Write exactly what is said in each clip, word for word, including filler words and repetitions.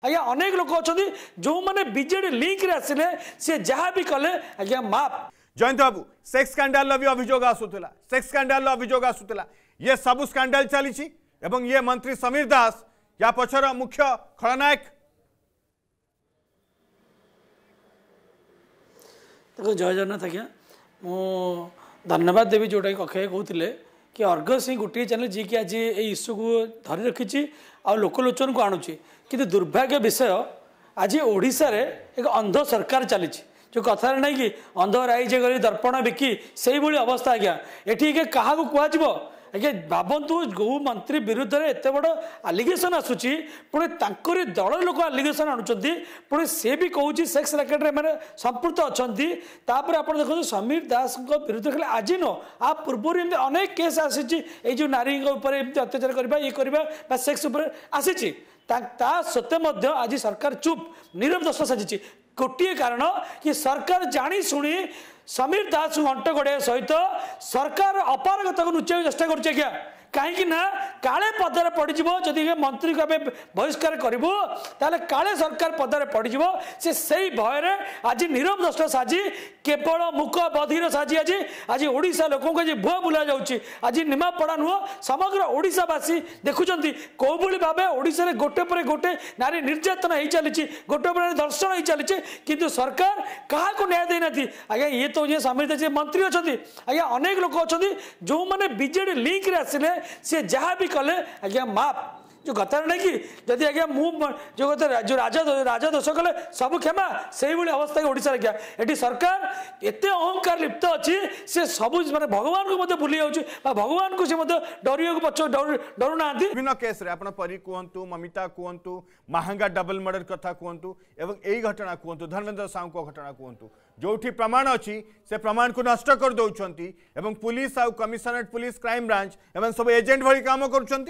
आज्ञा अनेक लोक अच्छा जो मैंने बीजेडी लिंक रे आसिले सी जहाँ भी कले आज्ञा माफ। जयंत बाबू सेक्स स्कैंडल भी अभियोग आसूला सेक्स स्कैंडल अभियोग आसूला ये सब स्कैंडल चली एवं ये मंत्री समीर दास या पछर मुख्य खलनायक। देखो जय जगन्नाथ आज्ञा मु धन्यवाद देवी जोटा कखे कहते कि अर्गस ही गोटे चैनल जी कि आज ये इश्यू को धरी रखी आ लोकलोचन को आणुची कि दुर्भाग्य विषय आज ओडिशा रे एक अंध सरकार चली जो कथा ना कि अंध राइजे कर दर्पण बिकी से भाई अवस्था आज्ञा एटी क्या कह आज्ञा भावतु गो मंत्री विरुद्ध में एत बड़ आलिगेसन आसूची पुणी तांकरी दल लोक आलिगेसन आणुचंती पुणी से भी कहूँ सेक्स रैकेट रे माने संपृक्त अच्छी तापर आप देखो समीर दास विरुद्ध खाली आज न आ पूर्व अनेक केस आसी जो नारी अत्याचार करवा ये करवा सेक्स आसी ता सत्वे आज सरकार चुप नीरव दर्शा साजिश गोटे कारण कि सरकार जानी शुणी समीर दास घंट गड़िया सहित सरकार अपारगता को लुचाई चेष्टा कर कहीं काले पदार पड़ज जदि मंत्री को आम बहिष्कार करूँ ताले काले सरकार पदार पड़ज से सही भय आज नीरव दर्शा साजी केवल मुख बधिर साजी आज आज ओडिशा लोक भुआ बुला जाऊँगी आज निमापड़ा नुह समग्र ओडिशावासी देखुं कौ भाव ओडिशा गोटे पर गोटे नारी निर्यातना हो चली गोटे पर दर्शन हो चली किंतु सरकार क्या न्याय देना आज्ञा ये तो ये समीर दास मंत्री अच्छा आज्ञा अनेक लोक अच्छा जो मैंने बीजेडी लिंक रे आसिले सी जहाँ भी कले आज्ञा माफ जो कथा ना कि जदि आज्ञा मु जो जो राजा राजा दोष कले सब क्षमा से भाई अवस्था ओडिशा आज्ञा ये सरकार एत अहंकार लिप्त अच्छी से सब माने भगवान को मत भूली जाऊँगी भगवान को डर पच डर ना विभिन्न केस रे आपण परी कहतु ममिता कहतु महंगा डबल मर्डर कथा कहतु एवं यही घटना कहतु धर्मेंद्र साहू को घटना कहतु जो प्रमाण अच्छी से प्रमाण को नष्ट कर दौरान एवं पुलिस आउ कमिशनरेट पुलिस क्राइम ब्रांच एवं सब एजेंट भाई काम कर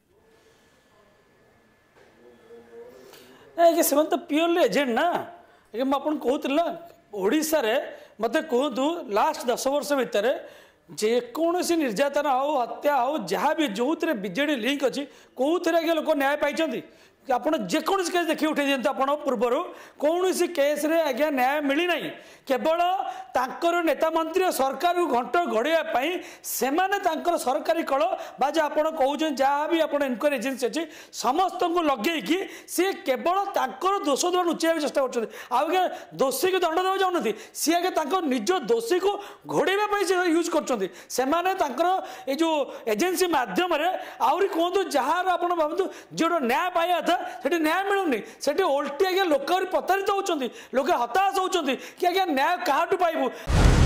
से तो प्योरली एजेंट ना मुझे कहूला ओडिशा रे मत कहतु लास्ट दस वर्ष भितर जेकोसी निर्यातना हो हत्या हो जहाँ भी जो थे बीजेडी लिंक अच्छी कौन आगे लोक न्याय पाई आपड़ जेकोसी केस देखिए उठे दिखाँ आप पूर्वर कौन केस रे आज्ञा न्याय मिली ना केवल तांकर नेता मंत्री सरकार को घंट गड़ाई से सरकारी कल बा आप कहते जहाँ भी आप इनक्वारी एजेंसी अच्छी समस्त को लगे कि सी केवल तांकर दोष द्वारा लुचाई चेष्टा कर दोषी को दंड देवा चाहूँ सी आगे निज दोषी को घोड़ाई से यूज कर जो एजेंसी मध्यम आहरी कहतु जहाँ आप भावतु जो न्याय पाया था से न्याय मिलूनी से ओल्टी आज्ञा लोक प्रतारित होती लोक हताश होती कि आज्ञा न्याय क्या पाइबू।